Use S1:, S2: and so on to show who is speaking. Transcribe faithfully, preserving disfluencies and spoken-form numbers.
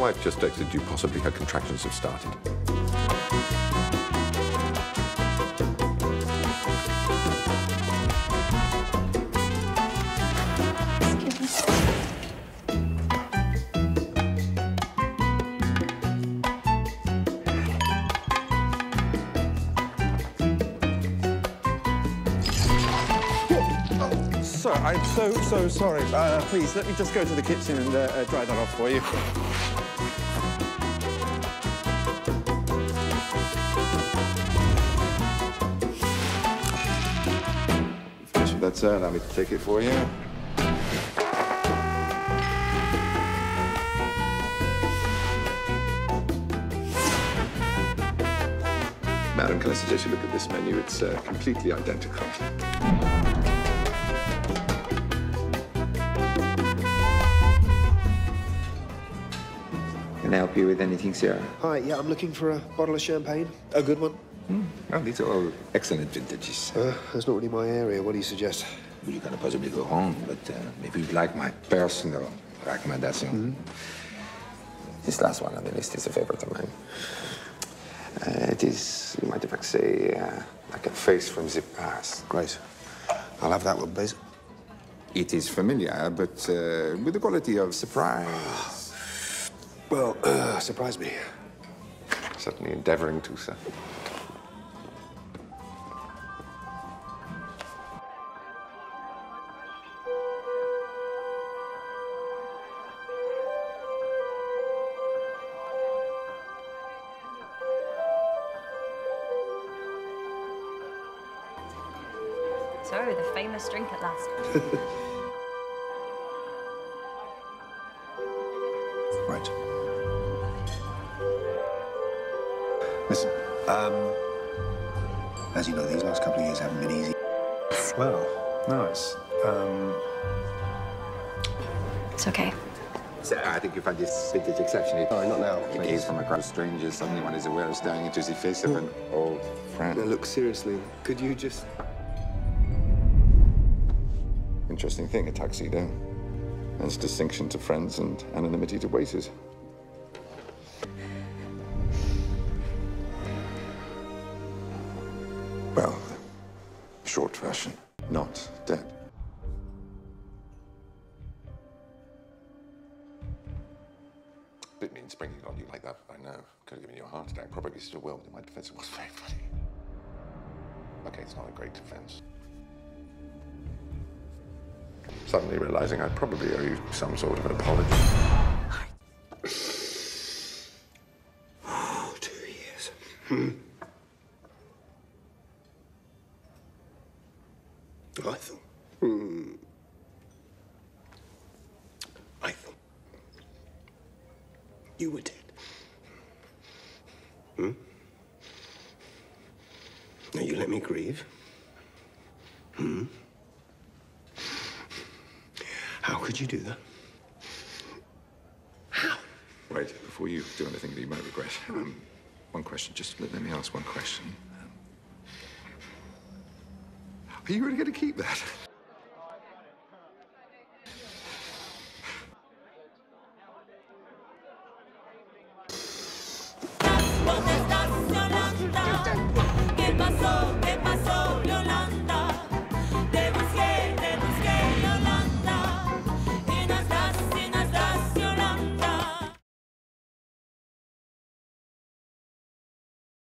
S1: wife just texted you. Possibly her contractions have started.
S2: Sir, I'm so, so sorry. Uh, please, let me just go to the kitchen and uh, uh, dry that off for you.
S3: Finish with that, sir. Allow me to take it for you.
S1: Madam, can I suggest you look at this menu? It's uh, completely identical.
S3: Can I help you with anything, sir?
S4: Hi, yeah, I'm looking for a bottle of champagne. A good one.
S3: Hmm. Well, these are all excellent vintages.
S4: Uh, that's not really my area. What do you suggest?
S3: Well, you cannot possibly go wrong, but uh, if you'd like my personal recommendation,
S4: Mm-hmm.
S3: this last one on the list is a favorite of mine. Uh, it is, you might in fact say, uh, like a face from the past.
S4: Great. I'll have that one, please.
S3: It is familiar, but uh, with the quality of surprise.
S4: Well, uh, surprise me.
S1: Certainly endeavoring to, sir.
S5: So, the famous drink at last.
S4: Right. Listen, um, as you know, these last couple of years haven't been easy.
S2: Well, no, it's, um...
S5: It's okay.
S3: So I think you find this vintage exceptionally.
S4: Sorry, not now,
S3: In
S4: please.
S3: case from a crowd of strangers, suddenly one is aware of staring into the face of an old friend.
S4: Now, look, seriously, could you just...
S1: Interesting thing, a tuxedo. And its distinction to friends and anonymity to waiters. Well, short version, not dead. Didn't mean springing on you like that, I know. Could have given you a heart attack, probably still will, but in my defense, it was very funny. Okay, it's not a great defense. Suddenly realizing I probably owe you some sort of an apology.
S4: Oh, two years. Hmm. I thought... Hmm. I thought... you were dead. Hmm? Now you let me grieve. Hmm? How could you do that? How?
S1: Wait, before you do anything that you might regret, um, one question. Just let, let me ask one question. Um, are you really going to keep that?
S6: Nacional.